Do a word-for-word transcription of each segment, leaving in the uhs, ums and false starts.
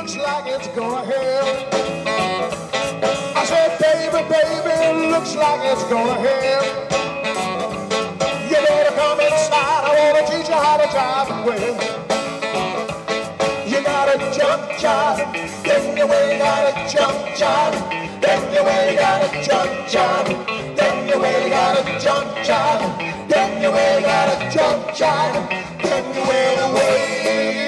looks like it's gonna hell. I said, baby, baby, it looks like it's gonna hell. You better come inside, I wanna teach you how to drive it well. You gotta jump, jive, then you way gotta jump, jive, then you way gotta jump, jive, then you way gotta jump, jive, then you way gotta jump, jive, then you way away.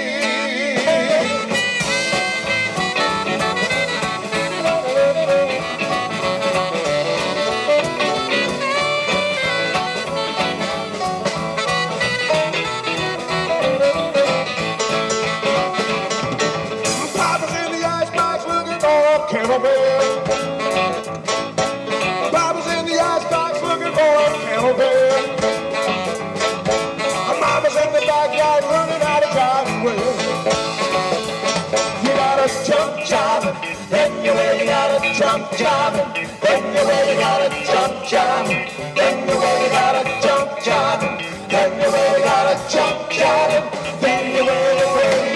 Camel. Bobby's in the icebox looking for a camel bell. Mama's in the backyard learning how to drive well. You gotta jump jiving, then you really gotta jump jiving, then you really gotta jump jiving, then you really gotta jump jiving, then you really gotta jump jiving, then you really really.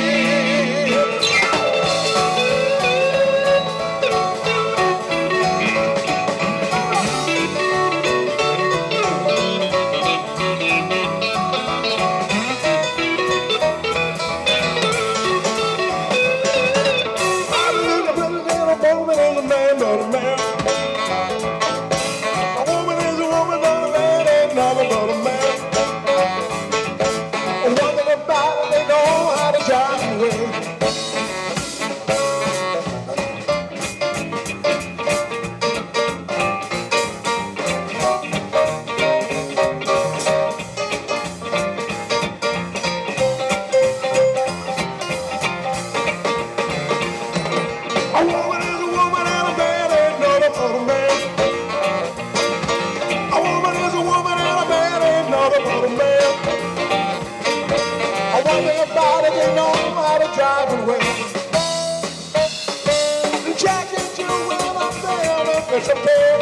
It's a pair.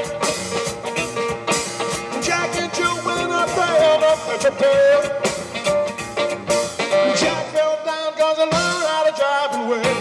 Jack and Jill went up the hill, it's a pair. Jack fell down cause he learned how to drive and well.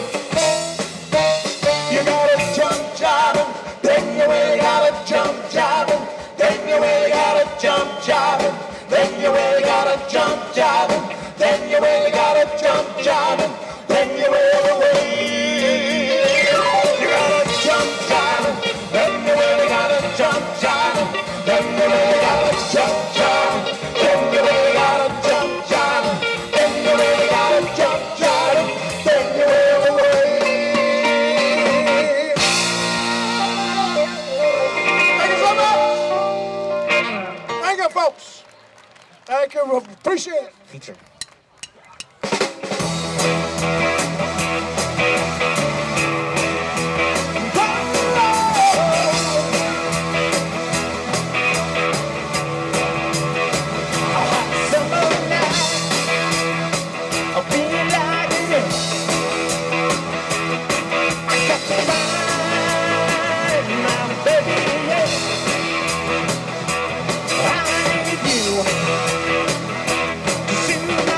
You gotta jump jiving, then you really gotta jump jiving, then you really gotta jump jiving, then you really gotta jump jiving, then you really gotta jump jiving, then you really away. You gotta jump jiving. Then you really gotta jump, jiving. Then you really gotta jump, jiving. Then you really gotta jump, jiving. Then you really gotta jump, jiving. Then you really away. Thank you so much. Thank you, folks. Thank you. Appreciate it. Feature. I need you to sing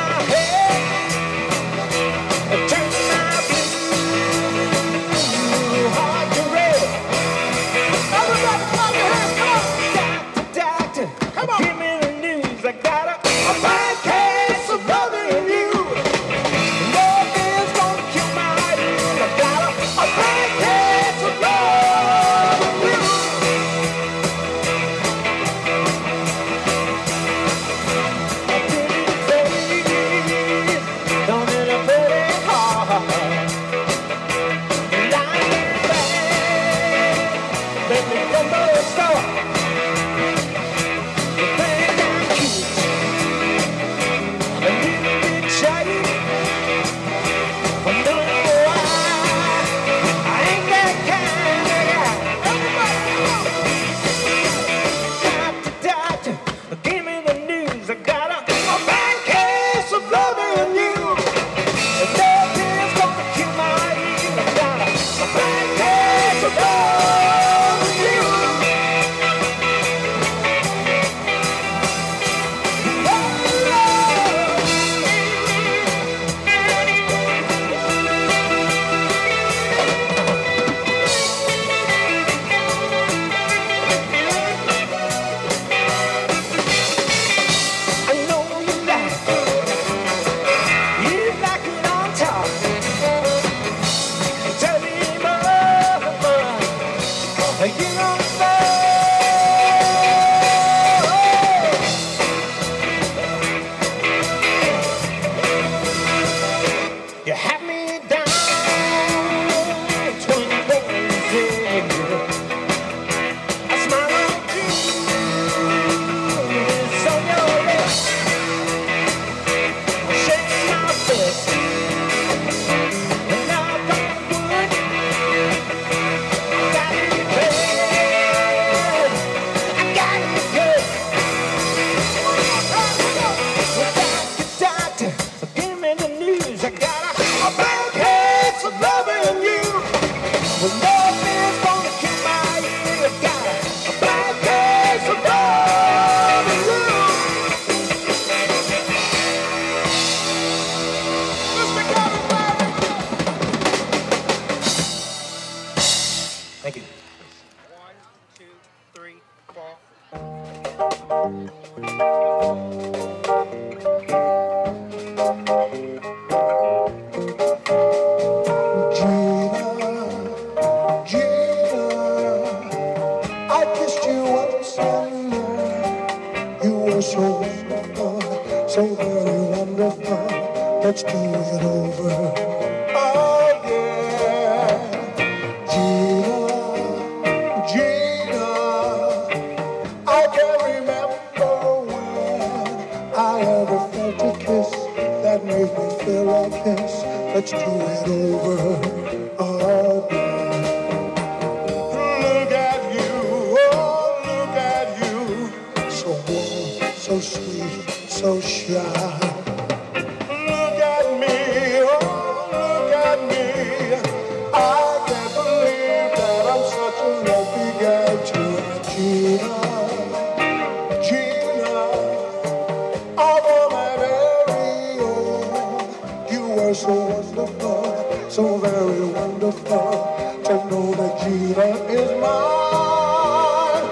let's do it over again. Look at you, oh, look at you. So warm, so sweet, so shy. Look at me, oh, look at me. I can't believe that I'm such a lucky guy to have Gina, Gina, although my very own. You were so wonderful, so very wonderful to know that Gina is mine.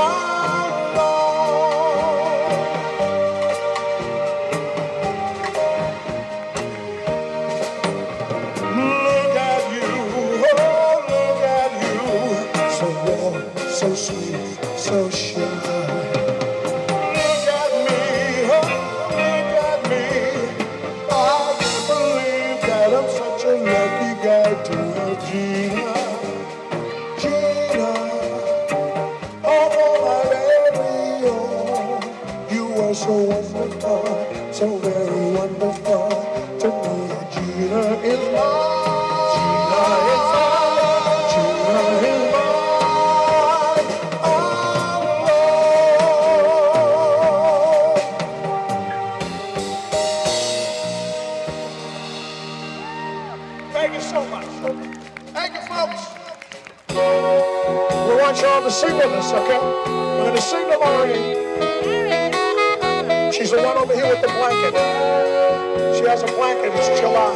Look at you, oh, look at you, so warm, so sweet, so shy. Look at me, oh, look at me. I can't believe that I'm such a lucky guy to have Gina, Gina, although my very own. You were so wonderful, so very wonderful to know that Gina is mine. Gina is mine. Gina is mine. Thank you so much. Thank you, folks. We want you all to sing with us, okay? We're going to sing to Maureen. She's the one over here with the blanket. She has a blanket. It's July.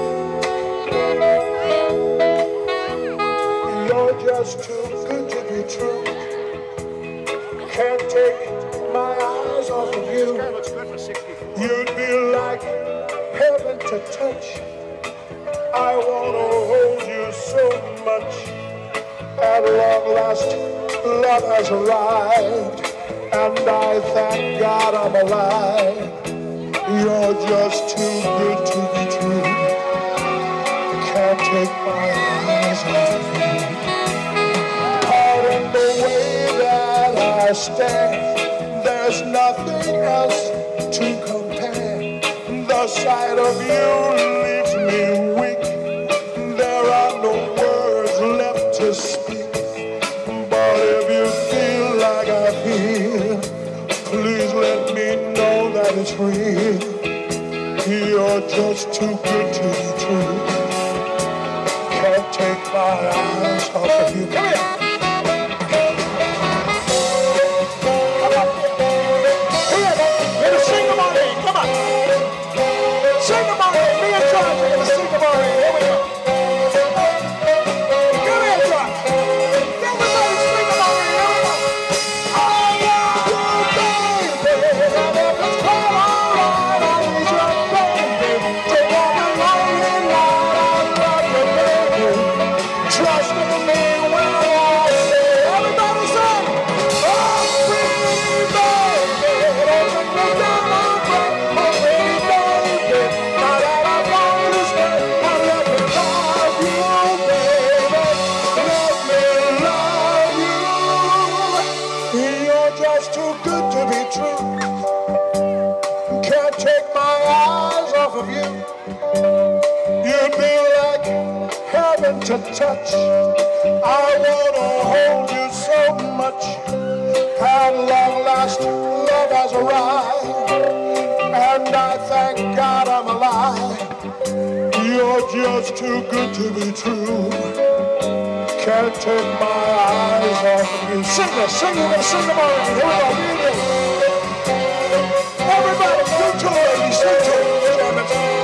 You're just too good to be true. Can't take my eyes off of you. You'd be like heaven to touch. I want to hold you so much. At long last, love has arrived, and I thank God I'm alive. You're just too good to be true. Can't take my eyes off of you. Pardon the way that I stand, there's nothing else to compare. The sight of you leaves me weak. There are no words left to speak. But if you feel like I feel, please let me know that it's real. You're just too good to be true. Can't take my eyes off of you. Come here. Come on. Here, we're gonna sing them on in. Come on. Sing them on in. Me and George, we're gonna sing them on in. Here we go. Come here, George. Everybody sing them on in. Here we go. I love you, baby. Let's call all right. I need your baby. Take all the lonely night. I love you, baby. Trust in me when I say, everybody sing. Oh, pretty baby. Open me down on breath. Oh, pretty baby. Now that I want to stay, I let me love you, baby. Let me love you. You're just too good to be true. Can't take my eyes off of you. You'd be like heaven to touch. I want to hold you so much. At long last, love has arrived, and I thank God I'm alive. You're just too good to be true. Can't take my eyes off of you. Sing this, sing, we're gonna sing them all. Here we go, here we go. Everybody, sing to it, ladies, sing to it. Damn it.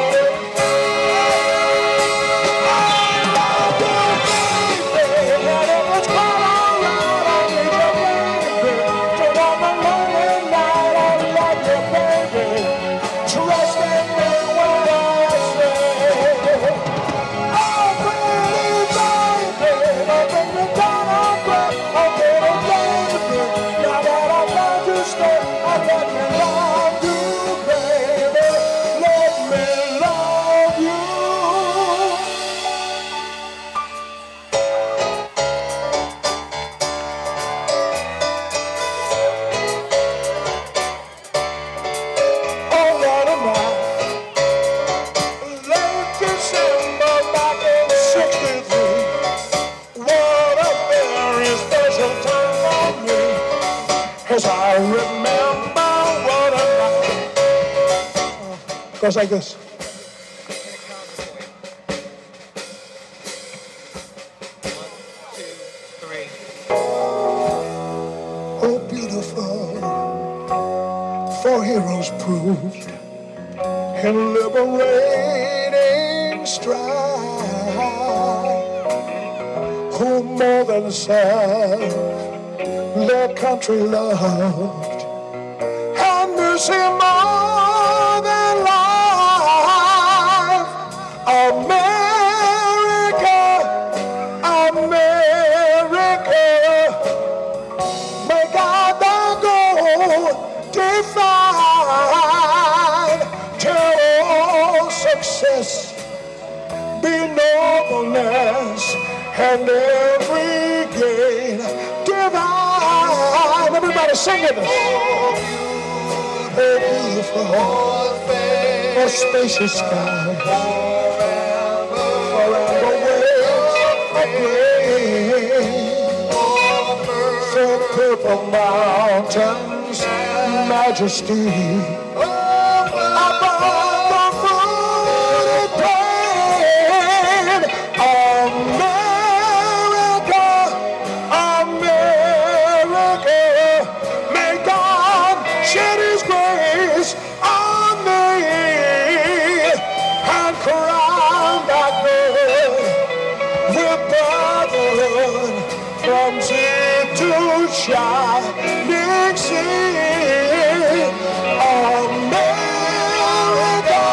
Let's call all right, I need your baby. Don't want the lonely night, I love you, baby. Trust in me when I say, oh, pretty baby, don't bring me down on breath. Oh, pretty baby, now that I've learned to stay. Goes like this. Oh, beautiful, for heroes proved in liberating strife, who more than self their country loved, and mercy more than life. America, America, may God the goal define till all success be nobleness and every gain divine. Everybody sing it. Oh, beautiful, oh, spacious sky, forever waves again, for purple mountains, majesty, above the fruited plain. America, America, may God shed His grace on thee and crown thy good with brotherhood from sea to shining sea. America,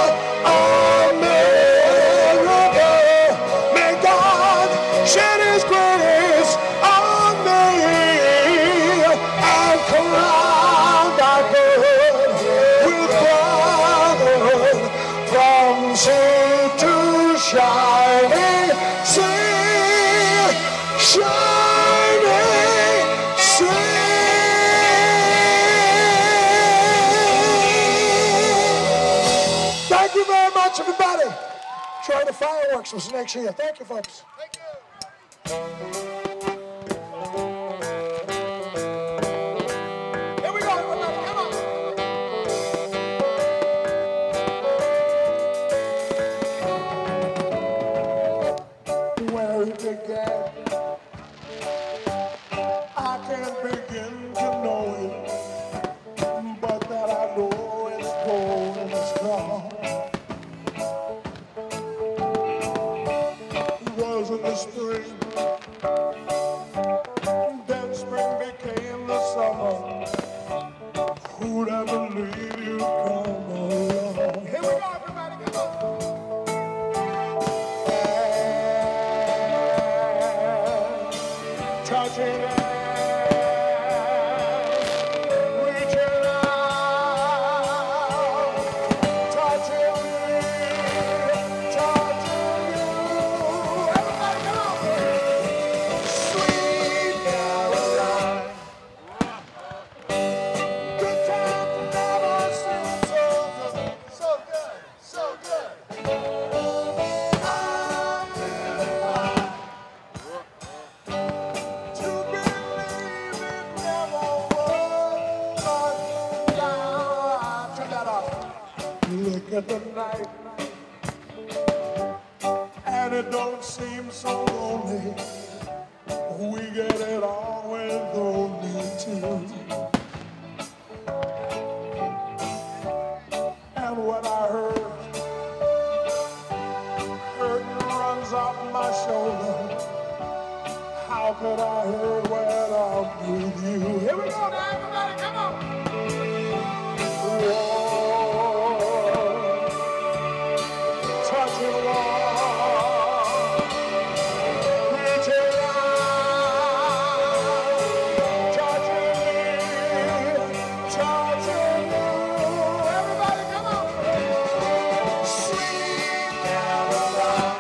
America, may God shed His grace on thee and crown thy good with brotherhood from sea to shining sea, shining sea. Thank you very much, everybody. Try the fireworks was next year. Thank you, folks. Thank you. Here we go, everybody. Come on. Where it began, I can't begin to know it, but that I know it's going strong. It was in the spring, then spring became the summer. Who'd ever believe you'd come along? Here we go, everybody, come on. Touching hands, reaching out, touching me, touching you. Everybody come on. Sweet Caroline, good time never seemed so good, so good, so good. I'm in to believe it never was, but now turn that off. Look at the night, and it don't seem so lonely. We get it on with only two. And when I heard, curtain runs off my shoulder. How could I hurt when I'm with you? Here we go now, everybody, come on. Whoa, touching wall, reaching out, touching me, touching you. Everybody, come on. Sweet Caroline,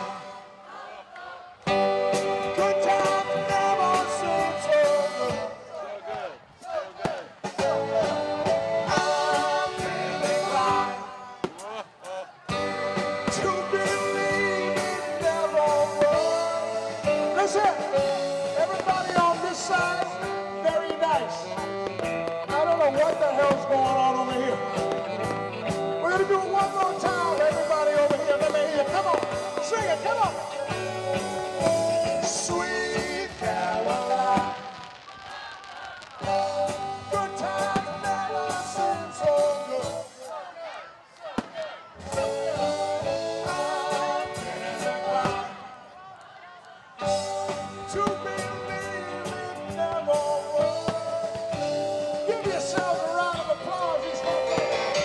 good time never seemed so good. So good, so good. Sweet Caroline. Good times never seem so good. I'm inclined to believe it never was. Give yourself a round of applause. These folks.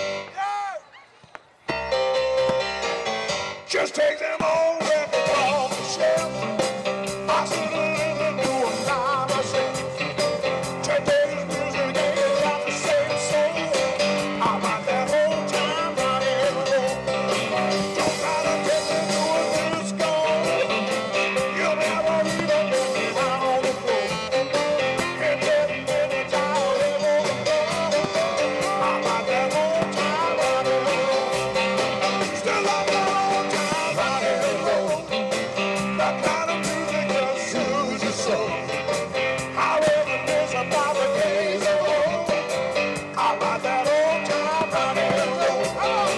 Yeah. Just take them all and off the shelf. I see them do a lot of stuff. Today's music ain't got the same soul. I like that old time rock and roll. Don't gotta take me to a disco. You'll never even get me down on the floor. And then any time they won't go. I like that old time rock and roll. Still like that old time rock and roll. That kind of music that soothes your soul. However, there's about the days of old. I like that old time rock and roll. Come on.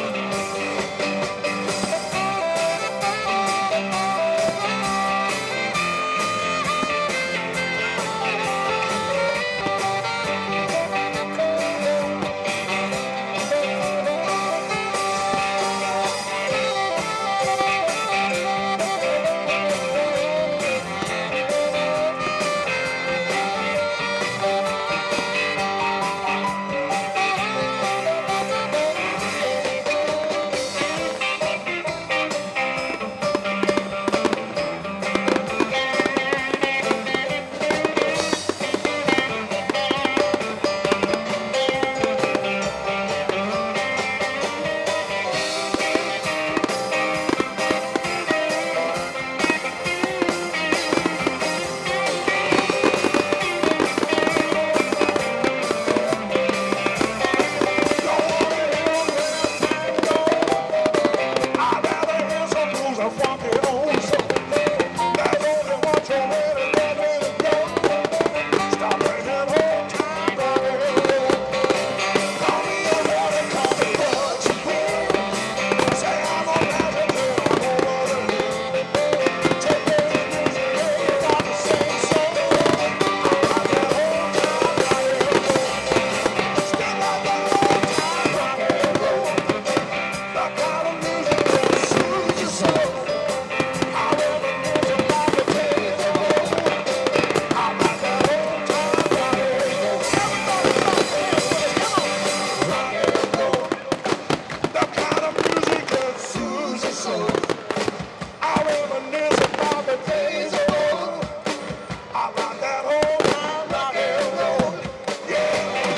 I'd rather hear some blues or funky old soul. There's only one true way to get me to go. Stop playing that old time rock and roll. Call me a water, call me what you will. Say I'm a magic girl, I'm over the hill. Take me to music, ain't got the same soul. I like that old time rock and roll. Still like that old time rock and roll. That kind of music that soothes your soul. However, there's about the days of old. I like that old time rock and roll. Everybody clap your hands with us, come on. Rock and roll. That kind of music that soothes your soul. However, there's about the days of old. I like that old time rock and roll. Yeah,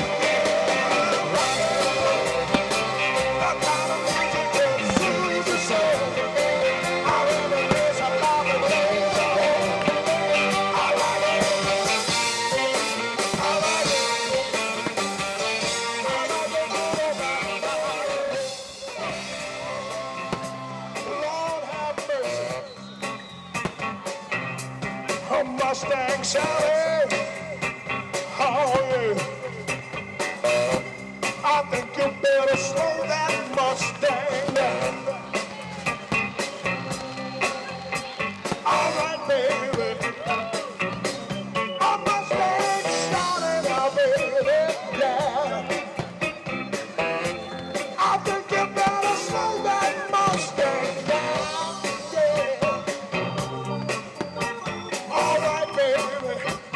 yeah, rock and roll. That kind of music that soothes your soul. However, there's about the days of old. I like it. I like it. I like it. Lord have mercy. A Mustang Sally. Oh, yeah. I think you better slow that Mustang down. All right, baby. A Mustang starting now, baby. Yeah. I think you better slow that Mustang down. Yeah. All right, baby.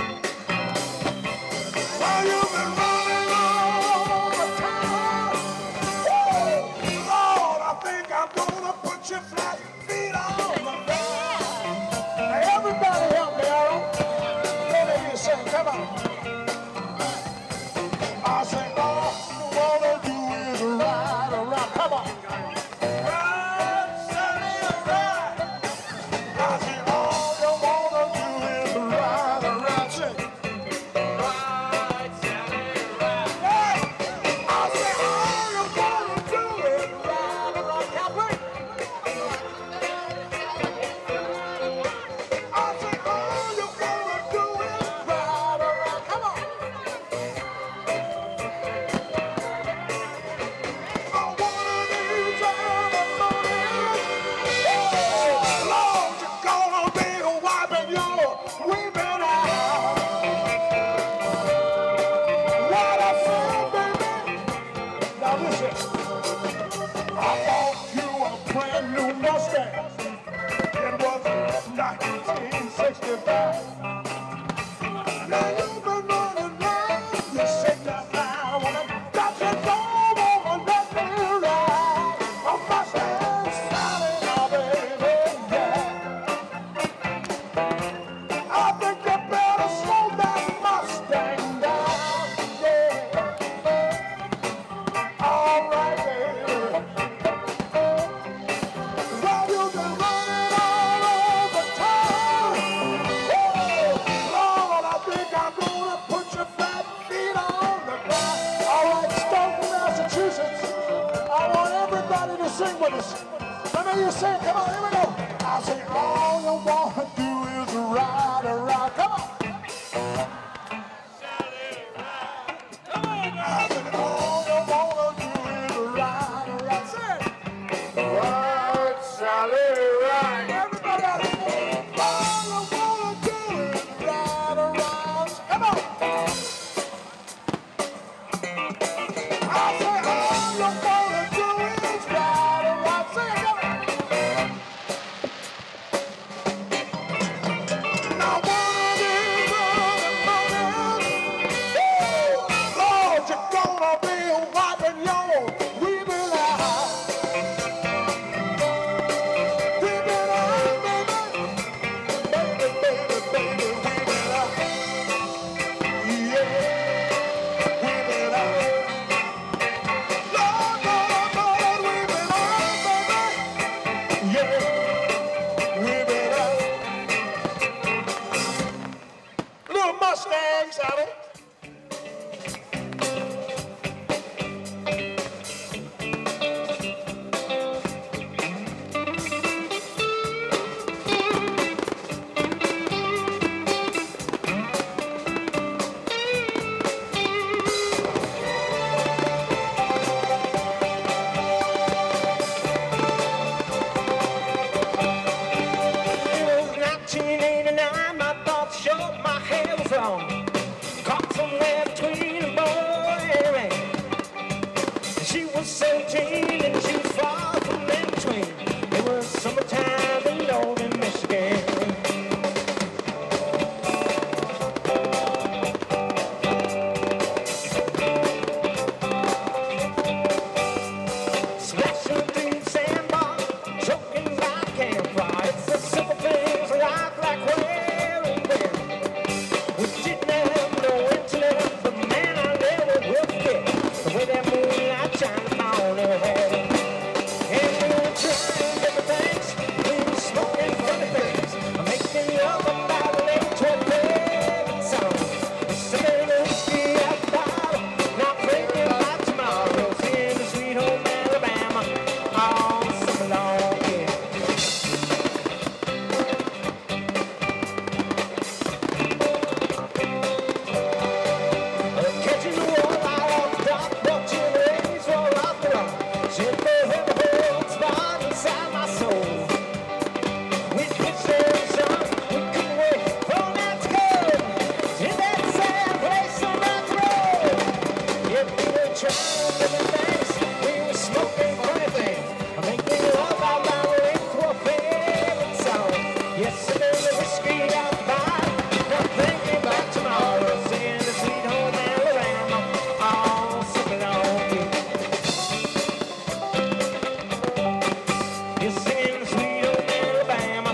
Well, you've been running all the time. Woo! Lord, I think I'm going wasted by. Now you've been running round, you shake that marijuana, got your soul over, let me ride. A Mustang Sally, now baby, yeah. I think you better slow that Mustang down, yeah. All right, baby. Well, you've been running all over town. Oh, Lord, I think I'm gonna put your flat feet on the ground. All right, Stoughton, Massachusetts. I want everybody to sing with us. Let me hear you sing. Come on, here we go. I say, all you wanna do is ride around. Come on. I said, all you wanna do is ride around. Sing. Ride, Sally, ride. Everybody out there. All you wanna do is ride around. Come on. I say, all you wanna do is ride around. Sing it, come on. Now one of these running mornings, woo, Lord, you're gonna be wiping your weeping eyes. Weeping eyes, baby. Baby, baby, baby, weeping eyes. Yeah, weeping eyes. Lord, Lord, Lord, weeping eyes, baby. Yeah, weeping eyes. Little Mustang, Sally. It was nineteen eighty-nine, my thoughts showed my hair was long. Caught somewhere between a boy and a man. She was seventeen and she was far from in between. It was summertime in northern Michigan. Splashing through the sandbar, choking by a campfire. It's the simple things of life, like where and when. We didn't have no internet, but man, I never will forget the way that moonlight shined on her head. And we were trying different things, we were smoking funny things, making love about the lake to a favorite song. Sipping the whiskey out the bottle, not thinking about tomorrow. Seeing the sweet home Alabama all summer long, yeah. Catching the wall out on the dock, watching the waves roll off the rock. Shit, the heavy hold spot inside my soul. We pitched there in the sun, we couldn't wait for that to go. In that sad place on that road. Yeah, we were trying different things, we were smoking funny things, making love out by the lake to a favorite song. Yes, sipping the whiskey out the bottle, not thinking about tomorrow. Singing the sweet home Alabama all summer long, yeah. You're singing the sweet home Alabama.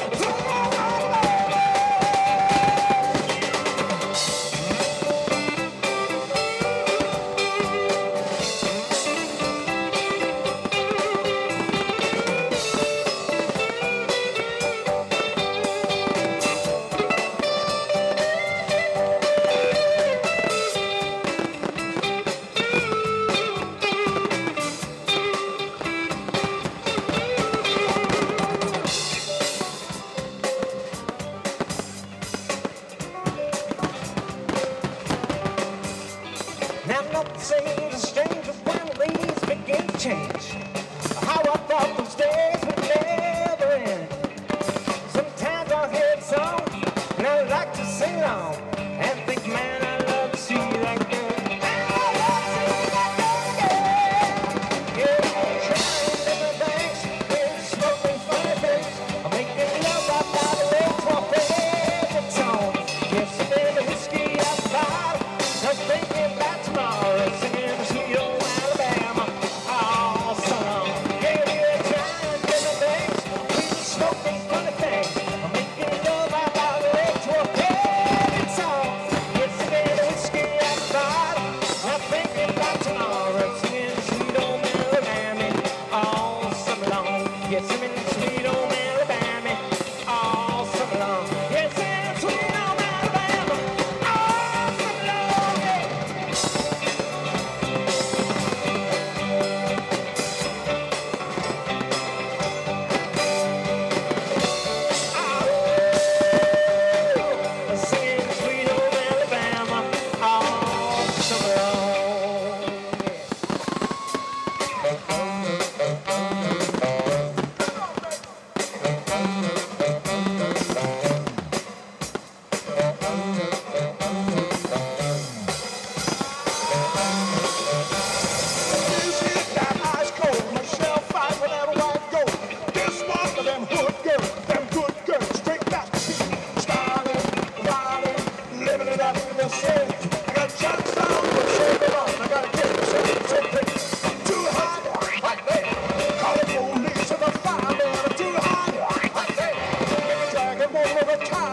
Now nothing seems a stranger when the leaves begin to change. How I thought those days would never end. Sometimes I'll hear the song and I like to sing along and think, man, I love to see that girl. I love to see that girl again. Yeah, trying different things, we're smoking funny things, making love out by the lake to a fair.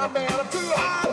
man, I'm too hot.